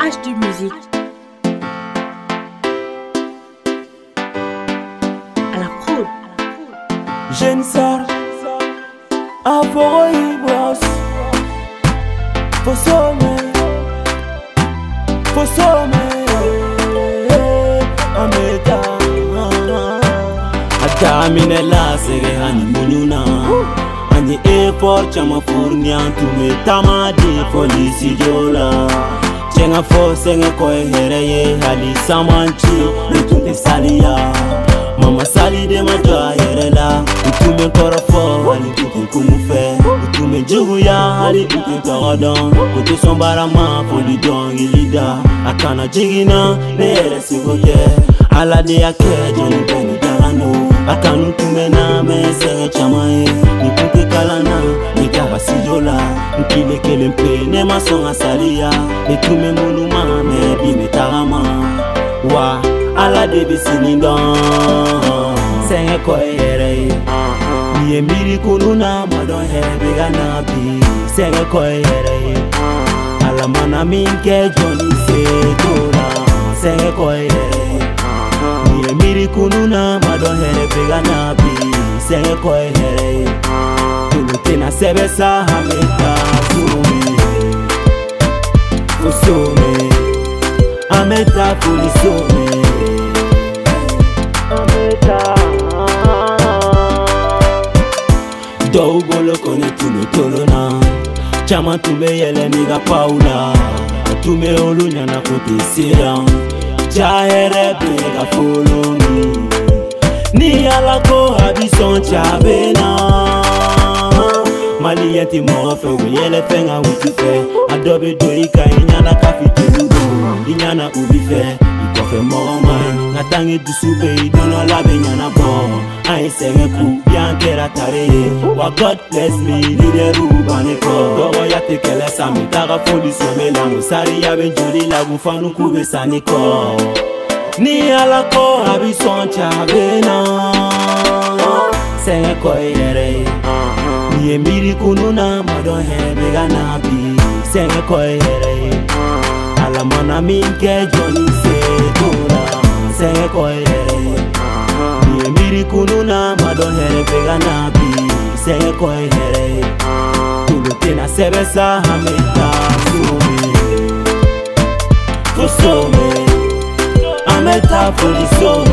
HD Musique. À la prod. Jeune sœur, à Foroïbos, faut sommer, ameta. Atamine la sege hani mununa, ani airport chama furnian tume tamadi polisi jola. Chenga force nge koe hereye hali samanchi nitunte salia. Mama sali de ma joa herela, utume korofo hali tuki kumufe, utume juguya hali tuki tawadon, utu sombarama poli don ilida, akana jigina nere sigote, ala de ake joni peni dalano, akanu tume na mese chamae, nipuke kalana, nikaba sijola, nkile kelempe ne masonga salia, nitume munuma me bime tarama, wa ala de bisinindon. Senge koe here Niye miri kununa madon here biga nabi Senge koe here Ala mana minke joni se tola Senge koe here Niye miri kununa madon here biga nabi Senge koe here Tulutina sebesa hameta Fusume Ameta fulisume Dogolo kone tume tolona Chama tume yele niga paula Tume olunya na kote siran Chahere bega follow me Ni alako habison chabena Mali yeti mofe yele fenga wutife Adobe doika inyana kafituludo Inyana ubife Ikofe moromai Natangi dusube idono labe nyana bon Aye senge ku biankera tare Wa God bless me lide rubane ko Dogo yate kele sami Taga foli some lango Sari yabe njoli lagu fanu kube saniko Ni alako abison chabena Senge koe yere Niye miri kununa madon hebe ganabi Senge koe yere Ala mana minke joni se tola Senge koe yere Niye miri kununa madon hebe ganabi Senge koe yere Tulutina sebesa hameta Fusome Ameta fulisome